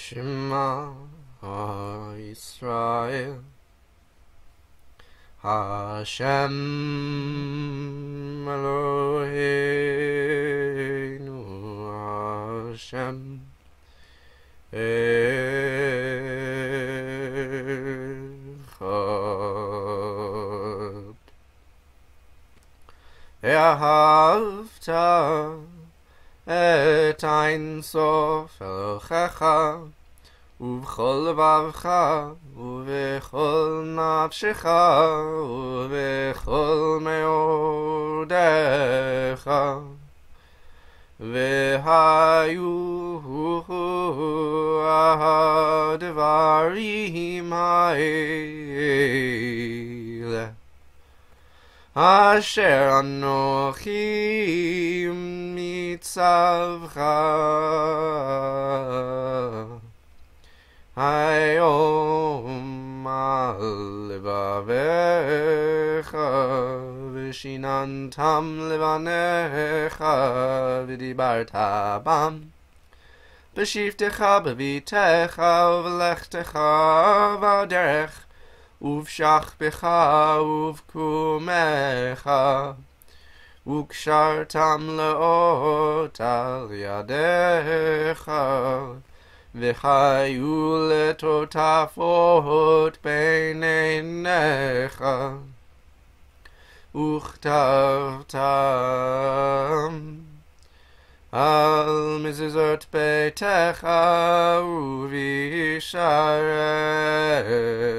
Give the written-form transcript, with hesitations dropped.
Shema Yisrael Hashem Eloheinu Hashem Echad Vahafta et Ein Sof Elohecha ובכל לבבך ובכל נפשך ובכל מאודך והיו הדברים האלה אשר אנוכי מצווך היום על לבביך ושיננתם לבניך ודיברת בם בשבתך בביתך ובלכתך בדרך ובשכבך ובקומך וקשרתם לאות על ידיך וחיו לטוטפות בין עיניך וכתבתם על מזוזות ביתך ובשעריך